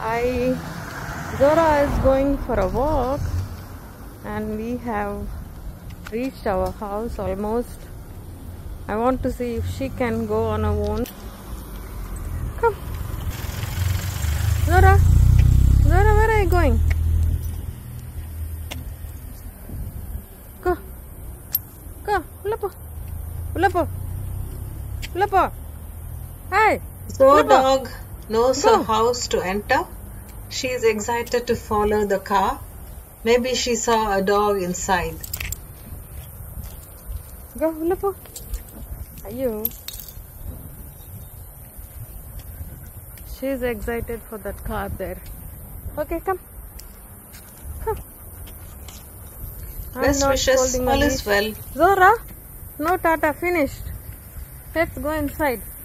Zora is going for a walk and we have reached our house almost. I want to see if she can go on her own. Come. Zora, where are you going? Go. Ulapo. Hey. So dog knows her house to enter. She is excited to follow the car. Maybe she saw a dog inside. Go, Ulapo. Ayo. She is excited for that car there. Okay, come. Best wishes. All is well. Zora, no tata, finished. Let's go inside.